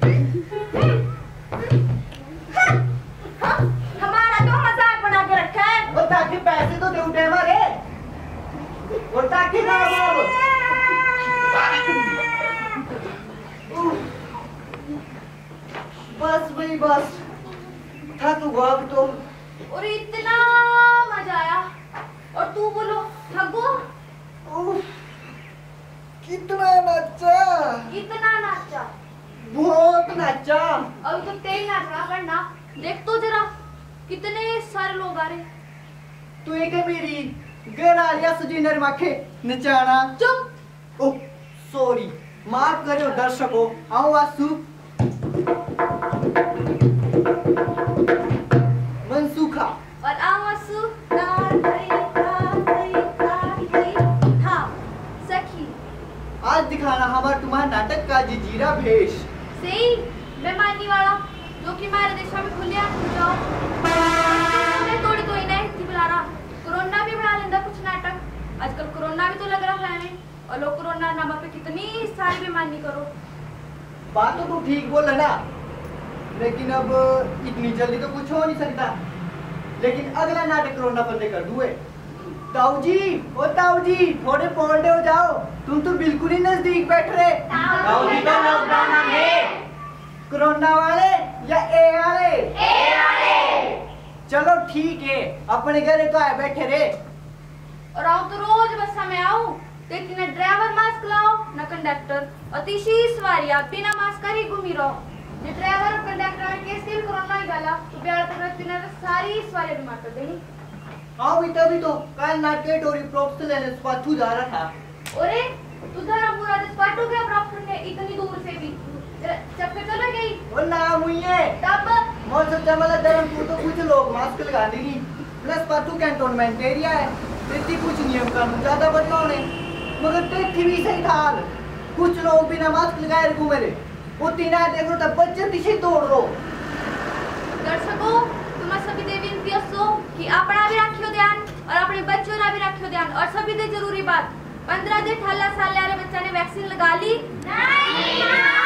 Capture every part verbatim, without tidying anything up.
हमारा तो मजाक बना के रखा है। वो ताकि पैसे तो दे उठे हमारे, वो ताकि ना बस भाई बस थक हुआ अब तो। और इतना मजा आया और तू बोलो थको। कितना नाचा, कितना नाचा, बहुत नाचा। अब तो तेज नाच रहा करना, देख तो जरा कितने सारे लोग आ रहे। तू एक है मेरी घर आ लिया सुजीनर माखे नचाना। चुप। ओह सॉरी, माफ करो दर्शकों। आओ आसू मनसूखा और आवासु तार तई तार तई तार तई था सखी। आज दिखाना हमारा तुम्हारा नाटक का जजीरा भेष। सही बेमानी वाला जो कि हमारे देश में खुले आप जाओ। मैं थोड़ी तो ही नहीं थी बुला रहा। कोरोना भी बना लेंदा कुछ नाटक। आजकल कोरोना भी तो लग रहा है हमें, और लोग कोरोना नाम पे कितनी सारी बेमानी करो। बात तो तू ठीक बोल है ना, लेकिन अब इतनी जल्दी तो कुछ हो नहीं सकता। लेकिन अगला नाटक कोरोना बंदे कर दूए। ताऊ जी, ओ ताऊ जी, थोड़े पौधे हो जाओ, तुम तो बिल्कुल ही नजदीक बैठ रहे। ताऊ जी तो लॉकडाउन में। कोरोना वाले या ए वाले? ए वाले। चलो ठीक है, अपने घर तो आए बैठे रे। और आओ तो रोज बस में आओ, लेकिन न ड्राइवर मास्क लाओ न कंडक्टर, और तीसरी सवारी आप बिना मास्क कर ही घूमी रहो। ये ड्राइवर और कंडक्टर में केस भी कोरोना ही डाला तो बिहार तक ने सारी सवारी बीमार कर देनी। हाँ भी तभी तो कल नाटक और प्रोप्स लेने स्वाथू जा रहा था। अरे तू धरा पूरा स्पॉट हो गया प्रॉपर ने इतनी दूर से भी चक्कर चला गई। वो नाम हुई है तब मोर सच्चा वाला धर्मपुर तो कुछ लोग मास्क लगा देगी, प्लस पाथू कैंटोनमेंट एरिया है, इतनी कुछ नियम कानून ज्यादा बदलाव नहीं। मगर देखी भी सही था, कुछ लोग बिना मास्क लगाए घूमे रहे। वो तीन देखो तब बच्चे पीछे तोड़ रो। दर्शकों तुम्हें सभी दे विनती असो कि अपना भी रखियो ध्यान और अपने बच्चों का भी रखियो ध्यान। और सभी दे जरूरी बात, पंद्रह से अठारह साल वाले बच्चा ने वैक्सीन लगा ली? नहीं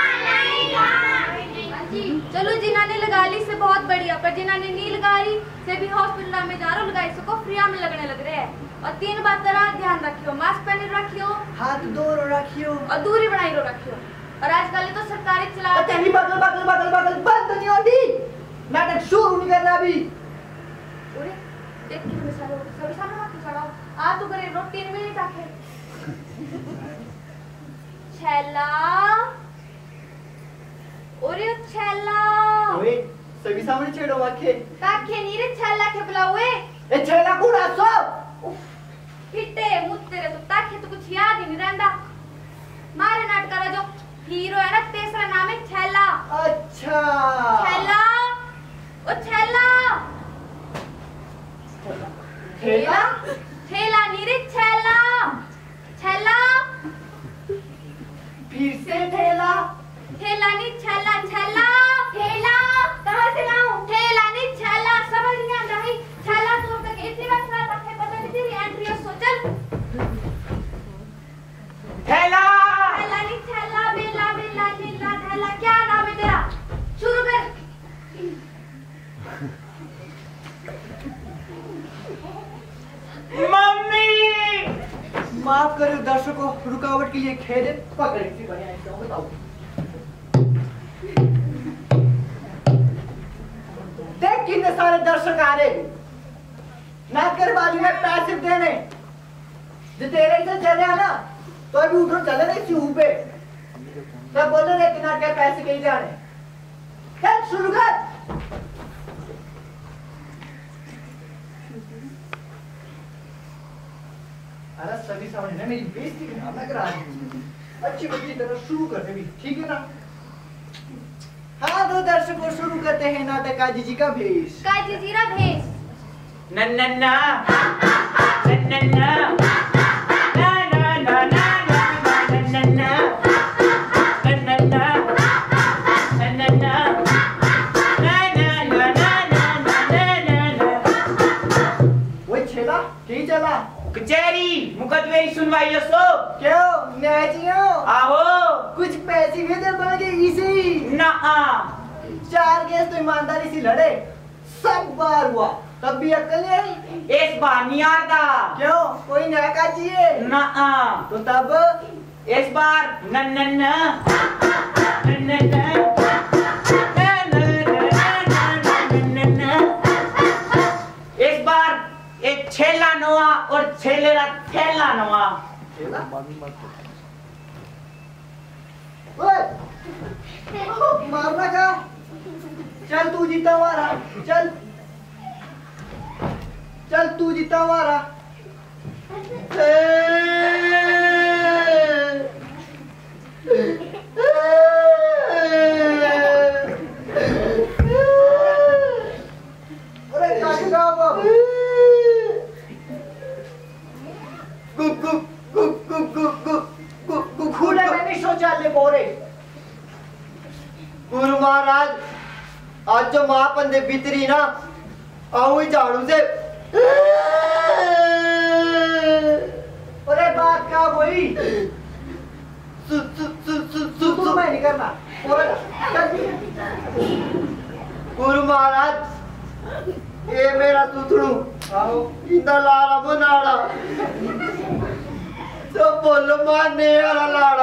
नहीं। चलो जिन्होंने लगा ली से बहुत बढ़िया, पर जिन्होंने नहीं लगाई से भी हॉस्पिटल में जा रो लगाई सको फ्री में लगने लग रहे हैं। और तीन बात तरह ध्यान रखियो, मास्क पहने रखियो, हाथ धो रो रखियो और दूरी बनाई रो रखियो। और आजकल तो सरकारी चला तेरी बगल बगल बगल बगल बंद नहीं होती, नाटक शुरू नहीं करना अभी। अरे देख के मिसाल सभी सामने मत चढ़ाओ, आ तो करे रो तीन मिनट आके। छैला ओरे छैला ओए सभी सामने छेड़ो आखे ताके नीरे छैला के बुलाओए। ए छेला कौन आसो हिटे मुझ तेरे तो ताके तो कुछ याद ही नहीं रहता। मारे नाटक का जो हीरो है ना तीसरा नाम है छैला। अच्छा छैला ओ छैला छेला छैला नीरे छैला छैला फिर से ठेला ठेला नहीं छैला छैला ठेला कहाँ से लाऊं? ठेला नहीं छैला, समझ नहीं आ रही। छैला दूर तक इतनी बार सुना था, पता नहीं तेरी एंट्री है। सोचल ठेला ठेला नहीं छैला, बेला बेला नीला ठेला, क्या नाम है तेरा? शुरू कर। मम्मी माफ करो दर्शकों, रुकावट के लिए खेद है। पकड़ इसी बढ़िया इसको बताओ। देख कितने सारे दर्शक आ रहे, नाटक बाजू में पैसे देने जो तेरे से चले ना तो अभी उठो चले रहे सी पे तब बोल रहे कि नाटक पैसे कहीं जाने। चल शुरू कर। अरे सभी सामने ना मेरी बेइज्जती करना करा अच्छी बच्ची तरह शुरू करते भी, ठीक है ना? हाँ तो दर्शकों शुरू करते हैं नाटक काजी का भेष। काजी जीरा भेष। नन्नन्ना नन्नन्ना ना ना ना ना नन्नन्ना नन्नन्ना नन्नन्ना ना ना ना ना ना ना। वो छेला कहीं चला? कचहरी मुकदमे की सुनवाई सो। क्यों न्याय चाहिए? आहो कुछ पैसे भी दे पाएंगे इसे। ना चार केस तो ईमानदारी से लड़े, सब बार हुआ, तब भी अक्ल नहीं आई। इस बार नहीं आता। क्यों, कोई नया काजी है? ना तो तब इस बार न न न न न न इस बार एक छेला नवा और छेलेरा थैला नवा। मारना का, चल तू जीता हमारा, चल चल तू जीता हमारा। अरे काका बाबू, गुप गुप गुप गुप गुप गुप गुप गुप खुले मैंने शौचालय बोरे। गुरु महाराज, आज जो महापंदे भीतरी ना आऊ झाड़ू से। अरे बात क्या बोली? सु सु सु सु सु सु मैं नहीं करना। गुरु महाराज, ये मेरा सुथड़ू इंदा लाड़ा बनाड़ा, तो बोलो मारने वाला लाड़ा।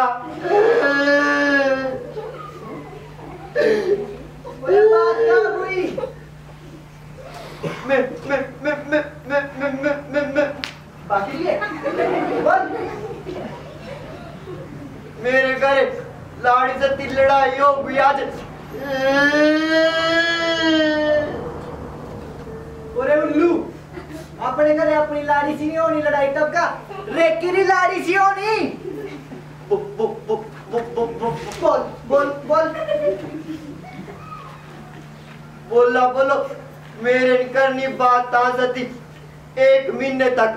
अरे बात क्या हुई? मैं मैं मैं मैं मैं मैं मैं मैं मैं बाकी ये बोल। मेरे घर लाड़ी से तिल लड़ाई हो गई आज। अरे उल्लू, अपने घरे अपनी लाड़ी सी नहीं होनी लड़ाई, तब का रेकी लाड़ी सी होनी। बो बो बो बो बो बो बोल बोल बोल बोला बोलो। मेरे करनी बात आ सती एक महीने तक।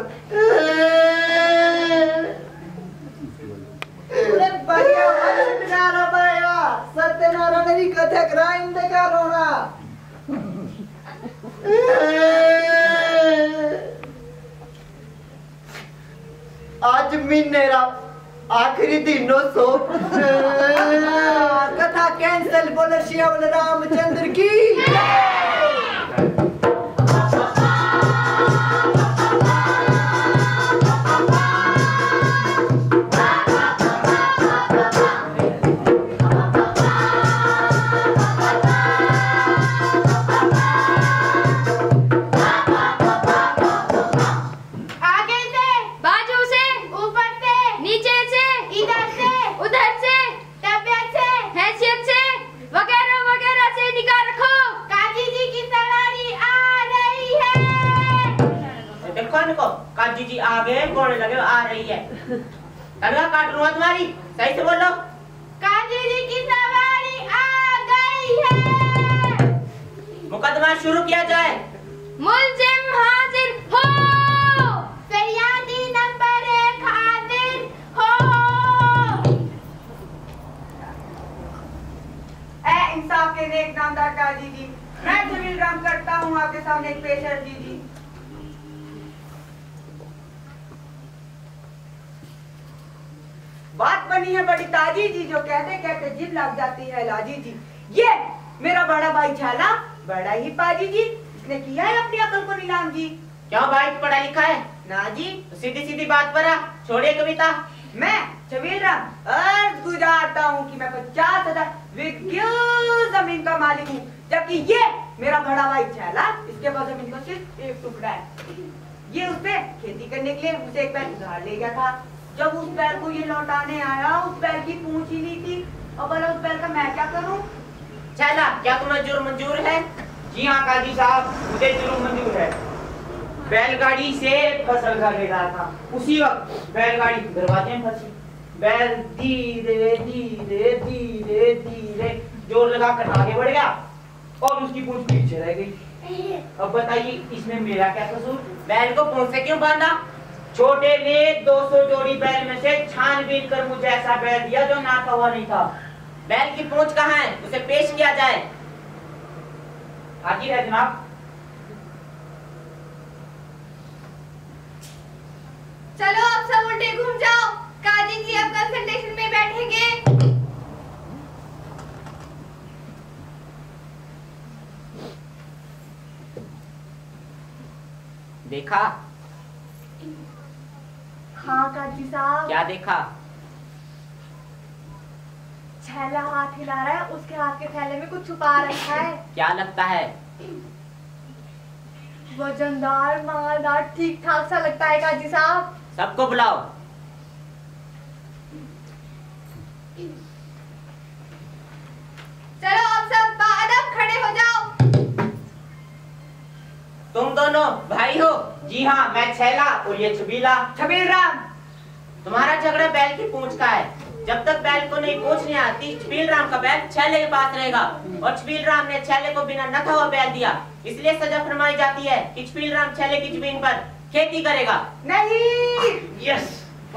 अरे बढ़िया सत्यनारायण भैया, सत्यनारायण की कथा कराइन देखा रोना। आज महीने रा आखिरी दिन सो कथा कैंसल। बोले श्याम रामचंद्र की। काजी जी आगे घोड़े लगे आ रही है। तलवा काट लूंगा तुम्हारी, सही से बोलो। काजी जी की सवारी आ गई है। मुकदमा शुरू किया जाए। मुल्जिम हाजिर हो। फरियादी नंबर एक हाजिर हो। ए इंसाफ के नेक नामदार काजी जी, मैं जमील राम करता हूँ आपके सामने एक पेश अर्जी जी। बात बनी है बड़ी ताजी जी, जो कहते कहते जिद लग जाती है लाजी जी। ये मेरा बड़ा भाई छाला बड़ा ही पाजी जी, इसने किया है अपनी अकल को नीलाम जी। क्यों भाई, पढ़ा लिखा है ना जी? सीधी सीधी बात पर आ, छोड़िए कविता। मैं जमील राम अर्ज गुजारता हूँ कि मैं पचास हजार बीघा जमीन का मालिक हूँ, जबकि ये मेरा बड़ा भाई छाला, इसके पास जमीन का सिर्फ एक टुकड़ा है। ये उस पे खेती करने के लिए मुझे एक बैल उधार ले गया था। जब उस बैल को ये लौटाने आया, उस बैल की पूंछ ही नहीं थी। और बोला उस बैल का मैं क्या करूं? चला, क्या तुम्हें जुर्म मंजूर है? जी हाँ काजी साहब, मुझे जुर्म मंजूर है। बैलगाड़ी से फसल घर ले रहा था, उसी वक्त बैलगाड़ी दरवाजे में फंसी। बैल धीरे धीरे धीरे धीरे जोर लगाकर आगे बढ़ गया और उसकी पूंछ पीछे रह गई। अब बताइए इसमें मेरा क्या कसूर? बैल को पूंछ से क्यों बांधा? छोटे ने दो सौ जोड़ी बैल में से छानबीन कर मुझे ऐसा बैल दिया जो नाता हुआ नहीं था। बैल की पूंछ कहाँ है? उसे पेश किया जाए। हाजिर है जनाब। चलो अब सब उल्टे घूम जाओ, काजी जी अब कंसल्टेशन में बैठेंगे। देखा? हाँ काजी साहब। क्या देखा? छैला हाथ हिला रहा है, उसके हाथ के थैले में कुछ छुपा रखा है। क्या लगता है? वजनदार, मालदार, ठीक ठाक सा लगता है काजी साहब। सबको बुलाओ। चलो अब सब बादब खड़े हो जाओ। तुम दोनों भाई हो? जी हाँ, मैं छैला और ये छबीला। छबील राम, तुम्हारा झगड़ा बैल की पूंछ का है। जब तक बैल को नहीं पूंछ नहीं आती, छबील राम का बैल छैले के पास रहेगा। और छबील राम ने छैले को बिना नथा हुआ बैल दिया, इसलिए सजा फरमाई जाती है कि छबील राम छैले की जमीन पर खेती करेगा। नहीं। यस।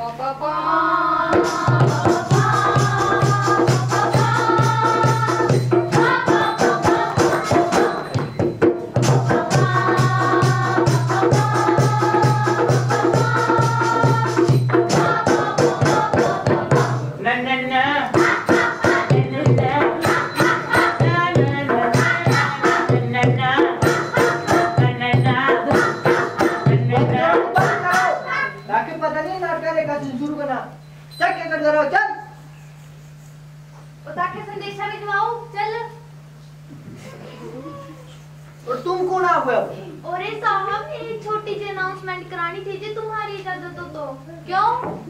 संदेशा भिजवाओ, चल। और तुम कौन आ गए? अरे साहब, एक छोटी सी अनाउंसमेंट करानी थी जी, तुम्हारी इजाजत हो तो। क्यों?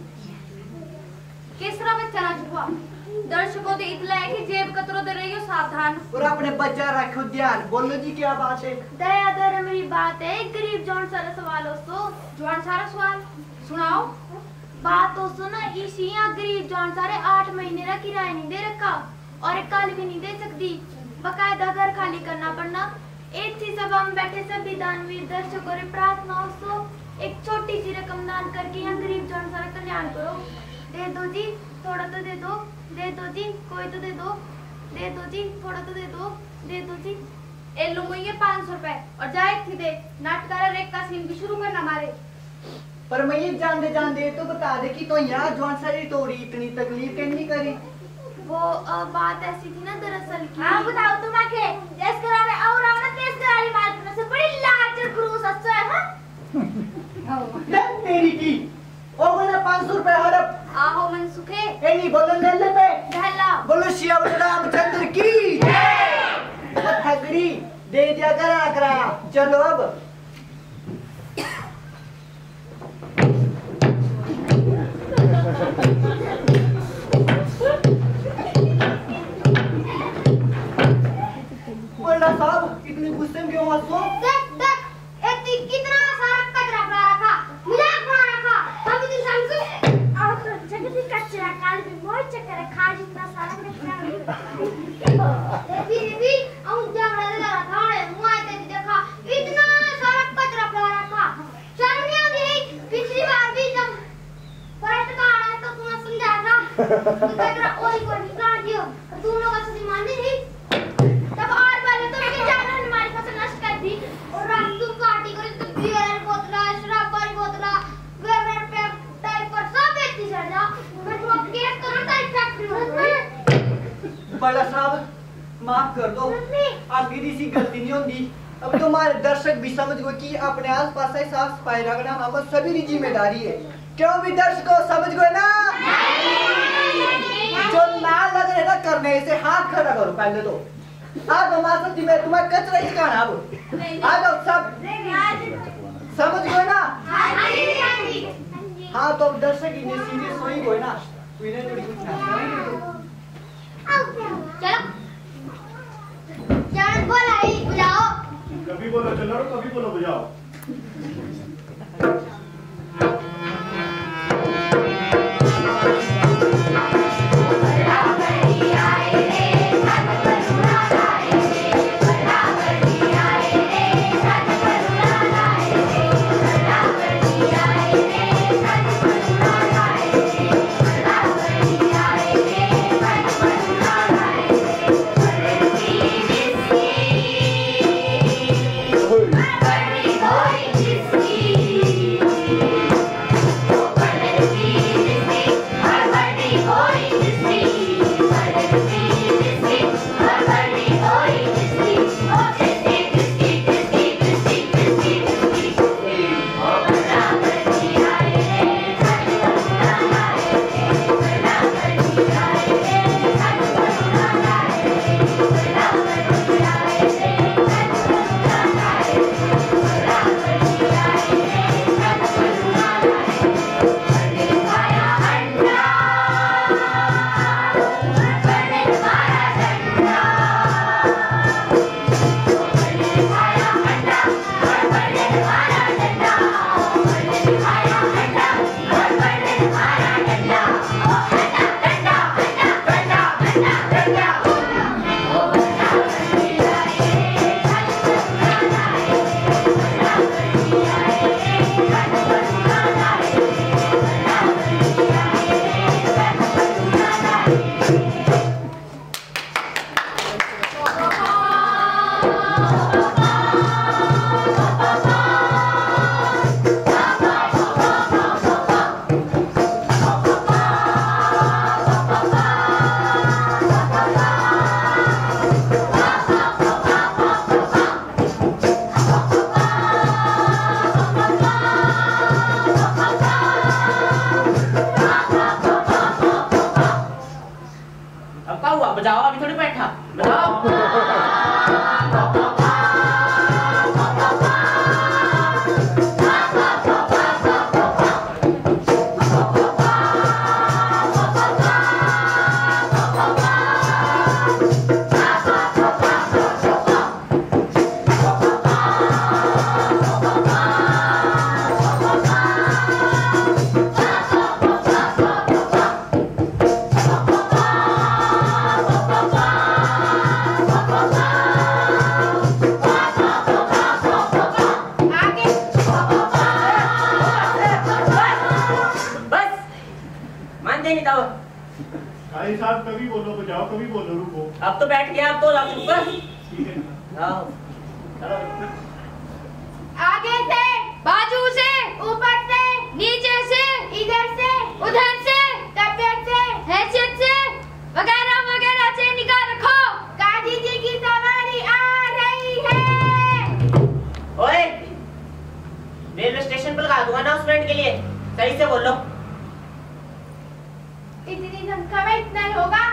किस तरह बच्चा ना छुपा? दर्शकों को इतला है कि जेब कतरो दे रही हो, सावधान। और अपने बच्चा रखो ध्यान। बोलो जी क्या बात है? दया दर मेरी बात है, गरीब जौन सारा सवाल हो तो जौन सारा सवाल सुनाओ। बात तो सुना, इसी यहाँ गरीब जौन सारे आठ महीने का किराया नहीं दे रखा और एक काल भी नहीं दे सकती, बकायदा घर खाली करना पड़ना। एक थी सभा में बैठे सभी दानवीर दर्शकों रे प्रार्थना हो एक छोटी सी रकम दान करके यहाँ गरीब जौन सारा कल्याण करो। दे दो जी, थोड़ा तो दे दो, दे दो जी, कोई तो दे दो, दे दो जी, थोड़ा तो दे दो, दे दो जी। ए लो ये पाँच सौ रुपए और जाए थी दे नाटकारा रेख का सीन भी शुरू करना हमारे। पर मैं ये जान दे जान दे तो बता दे कि तो यहाँ जौन सारी तोड़ी इतनी तकलीफ क्यों नहीं करी? वो आ, बात ऐसी थी ना दरअसल की। हाँ बताओ तुम आके जैस करा में और आओ ना तेज करा ली बात में से बड़ी लाच क्रूस अच्छा है। हां दम तेरी की ओ बोला पाँच सौ रुपए हड़प। आहो मन सुखे ए नहीं बोलो ले ले पे ढला बोलो श्याम रामचंद्र की जय। वो ठगरी दे दिया करा करा। चलो अब बोला साहब इतने गुस्से में क्यों हंसो? देख देख इतनी कितना सारा कचरा पड़ा रखा, मिलाक पड़ा रखा, हम इधर संग और तो जगती कचरा काल में मोई चक्कर खा जितना सारा कचरा। देवी देवी हम जंगल लगा रखा है, मुआई ते देखा इतना सारा कचरा पड़ा रखा। शर्म नहीं आती? पिछली बार भी जब परत का आना तो तुम्हें समझाया था कि कचरा ओरी को निकाल दियो, तुम लोग असली मानते नहीं। तब और पहले तो मेरी जान हमारी फसल नष्ट कर दी और रात तुम पार्टी करे तो बियर बोतला, शराब वाली बोतला, वेवर पे डायपर सब बेचती चल जा। मैं तो अब केस करूं तारी फैक्ट्री में। बड़ा साहब माफ कर दो, आपकी किसी गलती नहीं होती। अब तुम्हारे दर्शक भी समझ गए कि अपने आस पास साफ सफाई रखना हम सभी की जिम्मेदारी है। क्यों भी दर्शकों समझ गए ना? जो ना लग रहे ना करने से हाथ खड़ा करो पहले तो। आज हमारे साथ में तुम्हारा कचरा ही खाना अब आ जाओ सब समझ गए ना? हाँ तो दर्शक इन्हें सीरियस हो ही गए ना, तो इन्हें थोड़ी कुछ ना चलो चल बोला ही बुलाओ। कभी बोलो चलो, कभी बोलो बुझाओ। Bye. भाई साहब कभी बोलो बजाओ, कभी बोलो रुको। अब तो बैठ गया, अब तो अब रुको। ठीक है ना? आओ, चलो। आगे से, बाजू से, ऊपर से, नीचे से, इधर से, उधर से, तबियत से, हैसियत से, वगैरह वगैरह से निकाल रखो। काजी जी की सवारी आ रही है। ओए, रेलवे स्टेशन पर लगा दूंगा अनाउंसमेंट के लिए, सही से बोलो। इतनी धमका में इतना ही होगा।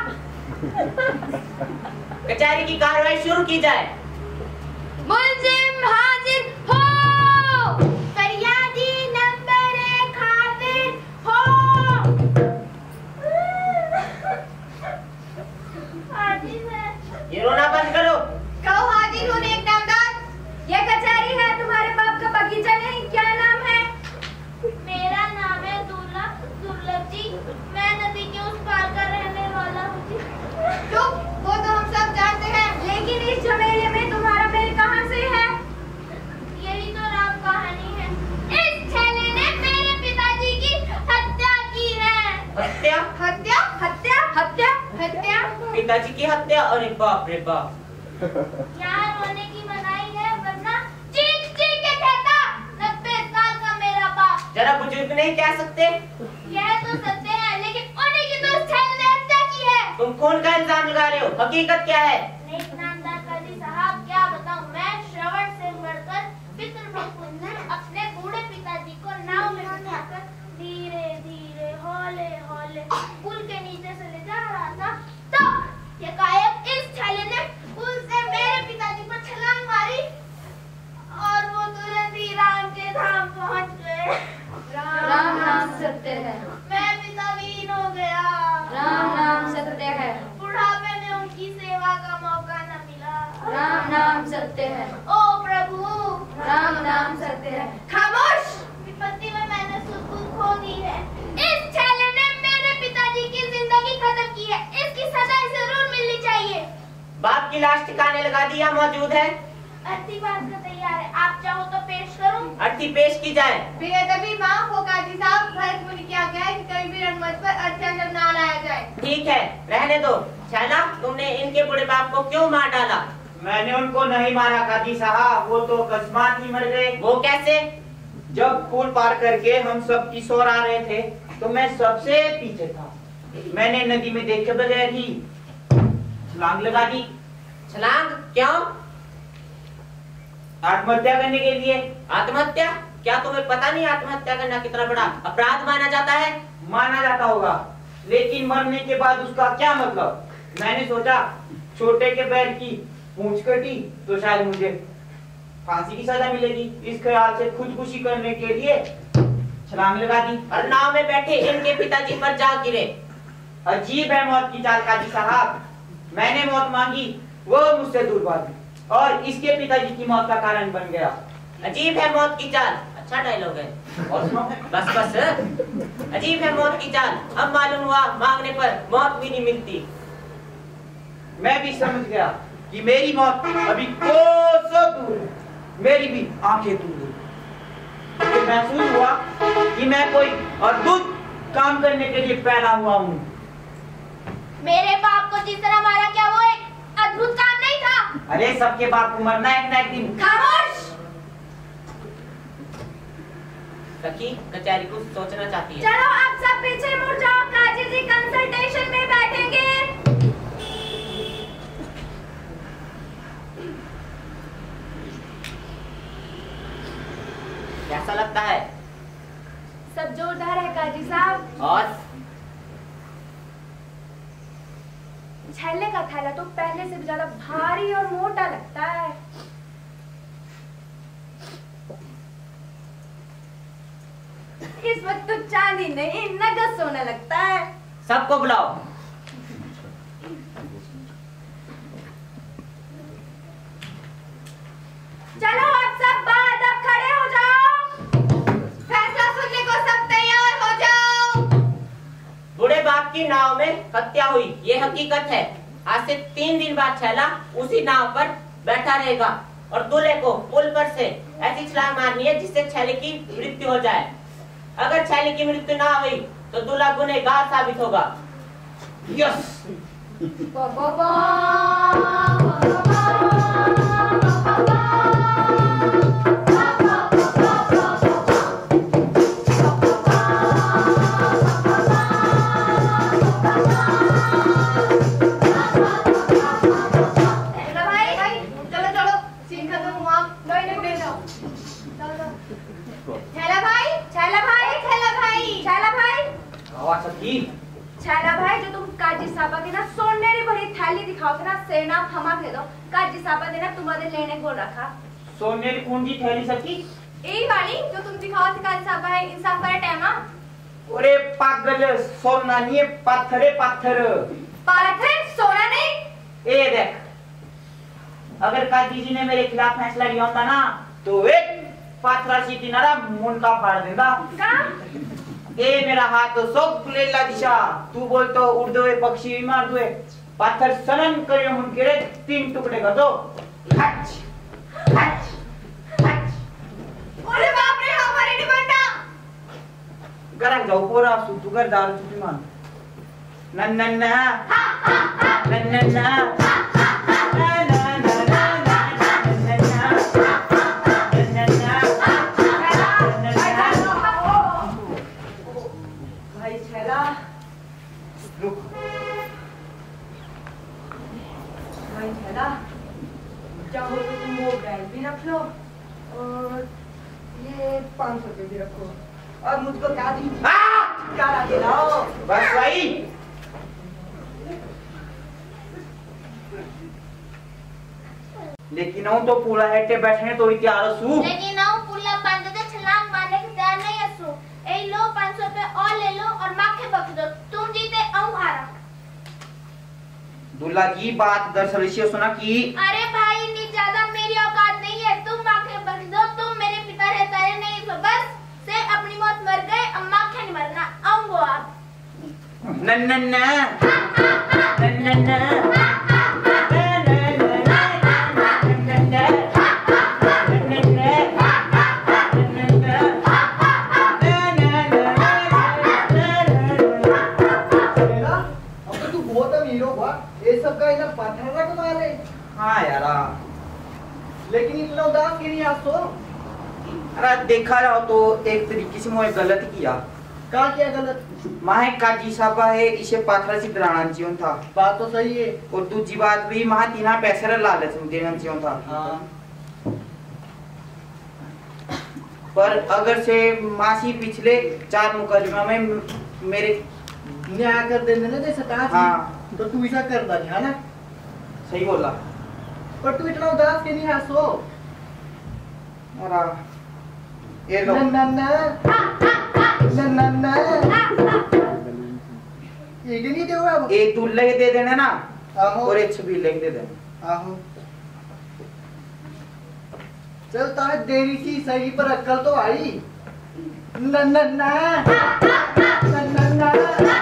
कचहरी की कार्रवाई शुरू की जाए। मुलजिम हाजिर हो। फरियादी नंबर एक हाजिर हो। हाजिर है। ये रोना बंद करो। कहो हाजिर होने एक नामदार। ये कचहरी है, तुम्हारे बाप का बगीचा नहीं। क्या नाम है? मेरा नाम है दूल्हा दुर्लभ जी। मैं नदी के उस पार का रहने वाला हूँ जी। चुप, वो तो हम सब जानते हैं, लेकिन इस झमेले में तुम्हारा मेल कहाँ से है? यही तो राम कहानी है। इस छेले ने मेरे पिताजी की हत्या की है। हत्या? हत्या? हत्या? हत्या? हत्या? पिताजी की हत्या? अरे बाप रे बाप। यहाँ रोने की मनाही है, वरना चीख चीख के कहता नब्बे साल का मेरा बाप। जरा बुजुर्ग नहीं कह सकते? यह तो सत्य है, लेकिन उन्हीं की तो इस छेले ने हत्या की है। तुम कौन का इल्जाम लगा रहे हो? हकीकत क्या है? नेक नामदार काजी साहब, क्या बताऊं मैं, श्रवण से बढ़कर पितृभक्ति अपने बूढ़े पिताजी को नाव में बिठाकर धीरे धीरे हौले हौले पुल के नीचे से ले जा रहा था, तब एकाएक इस छेले ने पुल से मेरे पिताजी पर छलांग मारी और वो तुरंत ही राम के धाम पहुंच गए। राम नाम सत्य है। मैं पितावीन हो गया। राम नाम सत्य है। बुढ़ापे में उनकी सेवा का मौका न मिला। राम नाम सत्य है। ओ प्रभु, राम नाम सत्य है। खामोश! विपत्ति में मैंने सुध खो दी है। इस छेले ने मेरे पिताजी की जिंदगी खत्म की है। इसकी सजा जरूर मिलनी चाहिए। बाप की लाश ठिकाने लगा दी या मौजूद है? अर्थी बात का तैयार है, आप चाहो तो पेश करूं? अर्थी पेश की जाए। बेअदबी माफ हो काजी साहब, भरत मुनि क्या कहा कि कहीं भी रंगमंच पर अर्थी ना लाया जाए। ठीक है, रहने दो। छैला, तुमने इनके बूढ़े बाप को क्यों मार डाला? मैंने उनको नहीं मारा काजी साहब, वो तो अकस्मात ही मर गए। वो कैसे? जब पुल पार करके हम सब किशोर आ रहे थे तो मैं सबसे पीछे था। मैंने नदी में देखे बगैर ही छलांग लगा दी। छलांग? क्यों? आत्महत्या करने के लिए। आत्महत्या? क्या तुम्हें पता नहीं आत्महत्या करना कितना बड़ा अपराध माना जाता है? माना जाता होगा, लेकिन मरने के बाद उसका क्या मतलब? मैंने सोचा छोटे के पैर की पूंछ कटी तो शायद मुझे फांसी की सजा मिलेगी। इस ख्याल से खुदकुशी करने के लिए छलांग लगा दी और नाव में बैठे इनके पिताजी पर जा गिरे। अजीब है मौत की चाल काजी साहब। मैंने मौत मांगी, वो मुझसे दूर भागी और इसके पिताजी की मौत का कारण बन गया। अजीब है मौत की चाल, अच्छा डायलॉग है। और सुनो, बस बस। अजीब है मौत की चाल, अब मालूम हुआ मांगने पर मौत भी नहीं मिलती। मैं भी समझ गया कि मेरी मौत अभी कोसों दूर है। मेरी भी आंखें दूर है। मुझे महसूस हुआ कि मैं कोई अद्भुत काम करने के लिए पैदा हुआ हूँ। मेरे बाप को जिस तरह मारा, क्या वो एक अद्भुत काम नहीं था? अरे सबके बाप को मरना एक ना एक दिन। खामोश! सखी कचहरी को सोचना चाहती है। चलो आप सब पीछे मुड़ जाओ, काजी जी कंसल्टेशन में बैठेंगे। कैसा लगता है? सब जोरदार है काजी साहब। और छेले का का थैला तो पहले से भी ज्यादा भारी और मोटा लगता है। इस वक्त तो चांदी नहीं नगद सोना लगता है। सबको बुलाओ। चलो आप सब बात अब खड़े हो जाओ। फैसला सुनने को सब तैयार हो जाओ। बूढ़े बाप की नाव में हत्या हुई, ये हकीकत है। आज से तीन दिन बाद छैला उसी नाव पर बैठा रहेगा और दूल्हे को पुल पर से ऐसी छलांग मारनी है जिससे छैले की मृत्यु हो जाए। अगर छैले की मृत्यु ना हुई तो दूल्हा गुनहगार साबित होगा। यस। छैला भाई, जो तुम काजी साहबा की ना सोनेरी भरी थैली दिखाओ के ना सेना हमा दे दो। काजी साहबा ने ना तुम्हारे लेने को रखा। सोनेरी कौन-सी थैली सखी? यही वाली जो तुम दिखाओ थी काजी साहबा है इंसाफ का टाइम। अरे पागल, सोना नहीं है, पत्थर है, पत्थर। पत्थर सोना नहीं। ए देख, अगर काजी जी ने मेरे खिलाफ फैसला लिया होता ना तो एक पत्थर सी थी ना मुंडा फाड़ देता। का? ए मेरा हाथ तो सब लेला दिशा, तू बोल तो उड़ दो पक्षी भी मार दो। पत्थर सलन करियो मुनके रे तीन टुकड़े कर दो। हच हच हच। अरे बाप रे, हमारे नहीं बनता। गरम जाओ पूरा सुतु कर दाल चुटी मान। नन्नन्ना नन्नन्ना चाहो तो तुम मोबाइल भी रख लो और ये पाँच सौ रुपये भी रखो और मुझको क्या दी क्या रखे लाओ बस भाई। लेकिन हूँ तो पूरा हेटे बैठने तो तैयार हूँ। लेकिन हूँ पूरा बंद तो छलांग मारने के तैयार नहीं हूँ। ए लो पाँच सौ रुपये और ले लो और माखे बख्श दो। तुम जीते हूँ हारा। दूल्हा की बात दरअसल इसे सुना कि अरे भाई, इतनी ज्यादा मेरी औकात नहीं है। तुम माखे बख्श दो। तुम मेरे पिता रहता है नहीं तो बस से अपनी मौत मर गए। अब माखे नहीं मरना। आऊंगो आप। नन्नन्ना नन्नन्ना हाँ यारा, लेकिन इतना उदास क्यों नहीं आप? अरे देखा जाओ तो एक तरीके से मुझे गलत किया। क्या किया गलत? माहे काजी साहबा है इसे पाथरा से डराना चाहिए था। बात तो सही है। और दूसरी बात भी माह तीना पैसे रे लालच में देना चाहिए था। हाँ। पर अगर से मासी पिछले चार मुकदमा में मेरे न्याय कर देने ना जैसे कहा हाँ। तो तू ऐसा कर दा है ना? सही बोला। पर तू इतना उदास क्यों नहीं है? सो और ये लो नन्ना नन्ना एक नहीं दे हुआ अब। एक दूल्हे के दे देना ना आहो। और एक छबील के दे देना। आहो। चलता है देरी सी सही पर अक्कल तो आई। नन्ना नन्ना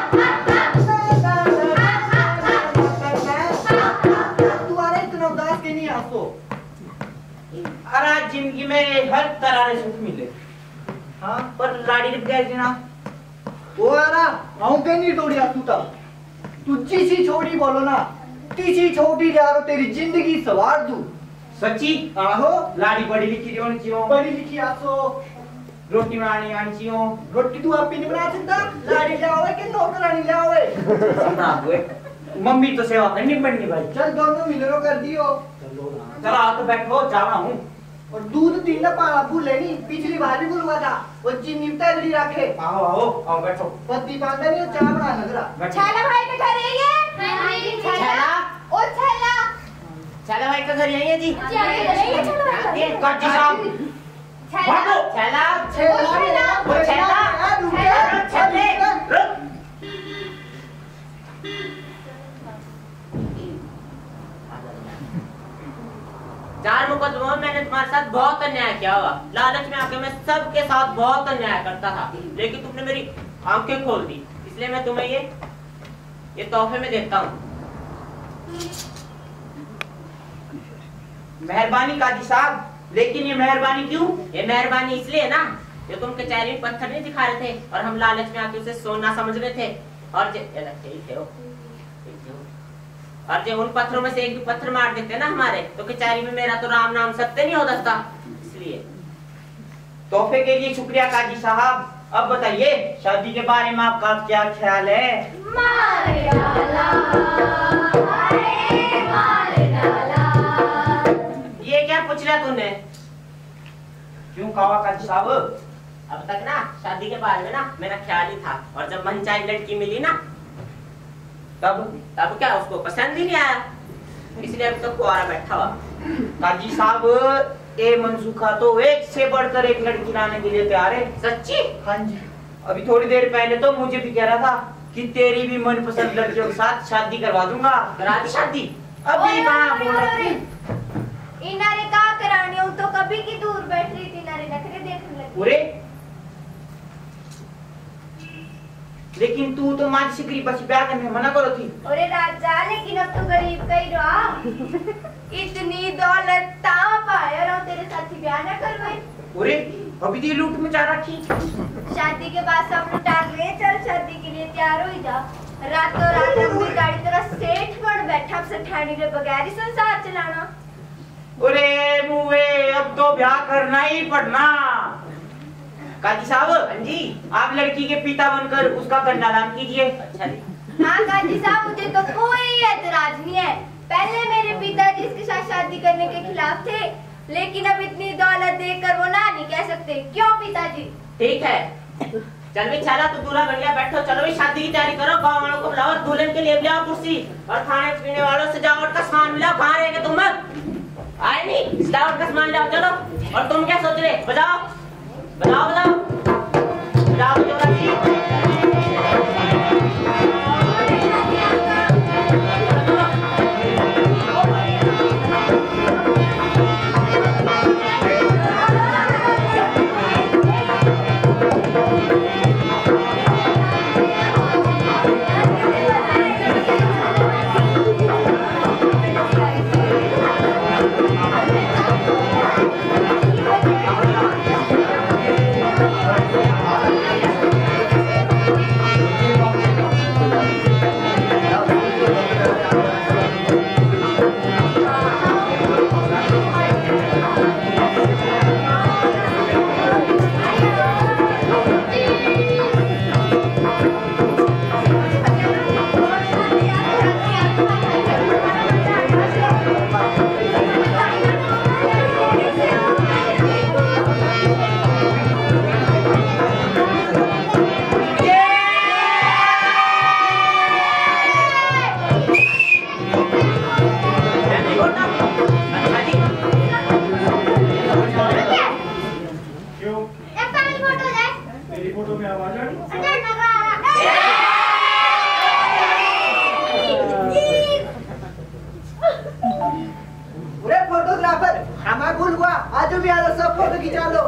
तुम्हारे इतना उदास क्यों नहीं आसो? अरे जिंदगी में हर तरह के सुख मिले। हाँ। पर लाड़ी के गैस ना वो आरा आऊं के नहीं तोड़ी आसू ता। तुझी सी छोड़ी बोलो ना, तीसी छोटी जा रो तेरी जिंदगी सवार दू। सच्ची? आहो। लाड़ी पढ़ी लिखी होनी चाहिए। पढ़ी लिखी आसो। रोटी बनानी आनी चाहिए। रोटी तू आप ही नहीं बना सकता? लाड़ी लाओगे कि नौकरानी लाओगे? बना दो। मम्मी तो सेवा करनी पड़नी भाई। चल दोनों मिलरो कर दियो। चलो आओ तो बैठो, जाना हूँ। और दूध तीन ना पाला भूले नहीं, पिछली बार भी भूलवा था। वो चीनी तगड़ी रखे। आओ आओ आओ बैठो। पत्ती पांडा नहीं चाय बना लगरा। छैला भाई के घर है ये? हाँ जी, छैला ओ छैला छैला भाई का घर यही है जी। जी आगे यही है छैला भाई। ये काजी साहब भागो। छैला छैला वो छैला छैले रुक। चार मुकदमों में मैंने तुम्हारे साथ बहुत अन्याय किया हुआ। लालच में आके मैं सबके साथ बहुत अन्याय करता था, लेकिन तुमने मेरी आंखें खोल दी, इसलिए मैं तुम्हें ये ये तोहफे में देता हूँ। मेहरबानी काजी साहब, लेकिन ये मेहरबानी क्यों? ये मेहरबानी इसलिए ना, जो तुम कचहरी में पत्थर नहीं दिखा रहे थे और हम लालच में आके उसे सोना समझ रहे थे, और जे, ठीक है और जो उन पत्थरों में से एक भी पत्थर मार देते ना हमारे, तो कचहरी में मेरा तो राम नाम सत्य नहीं होता था। इसलिए तोहफे के लिए शुक्रिया काजी साहब। अब बताइए शादी के बारे में आपका क्या ख्याल है? मार डाला, हाय मार डाला। ये क्या पूछ लिया तूने? क्यों कहा काजी साहब? अब तक ना शादी के बारे में ना मेरा ख्याल ही था, और जब मनचाही लड़की मिली ना तब तब क्या उसको पसंद ही नहीं आया, इसलिए अभी तक कुआरा बैठा हुआ। काजी साहब, ए मनसूखा तो एक से बढ़कर एक लड़की लाने के लिए तैयार है। सच्ची? हाँ जी। अभी थोड़ी देर पहले तो मुझे भी कह रहा था कि तेरी भी मनपसंद लड़कियों के साथ शादी करवा दूंगा। करा दी शादी? अभी कहाँ बोल रहा थी? इनारे का करानी हूँ तो कभी की दूर बैठ रही थी, इनारे नखरे देखने लगी। पूरे? लेकिन तू तो माँ से गरीब बच्ची ब्याह करने मना करो थी। अरे राजा, लेकिन अब तो गरीब का ही रहा। इतनी दौलत ताव पाया रहा तेरे साथ ही ब्याह न करवाई। पूरे? अभी तो लूट मचा रखी। शादी के बाद सब लुटा ले, चल शादी के लिए तैयार हो जा। रातों रात अपनी गाड़ी तेरा सेठ बन बैठा, अब सेठानी के बगैर ही संसार चलाना। अरे मुए, अब तो ब्याह करना ही पड़ना। काजी साहब जी, आप लड़की के पिता बनकर उसका कन्यादान कीजिए। अच्छा जी। हाँ काजी साहब, मुझे तो कोई एतराज नहीं है। पहले मेरे पिताजी इसके साथ शादी करने के खिलाफ थे, लेकिन अब इतनी दौलत देखकर वो ना नहीं कह सकते। क्यों पिताजी? ठीक है, चल भी चला तो दूल्हा बढ़िया बैठो। चलो भी शादी की तैयारी करो, गाँव वालों को बुलाओ, दुल्हन के लिए बुलाओ कुर्सी, और खाने पीने वालों सजावट का सामान मिलाओ। कहाँ रहेंगे तुम? आए नहीं, सजावट का सामान लाओ। चलो, और तुम क्या सोच रहे? बजाओ बजाओ बजाओ बजाओ जोरा जी। फोटोग्राफर, हमारा भूल हुआ, आज भी आ सब फोटो खिंचा लो।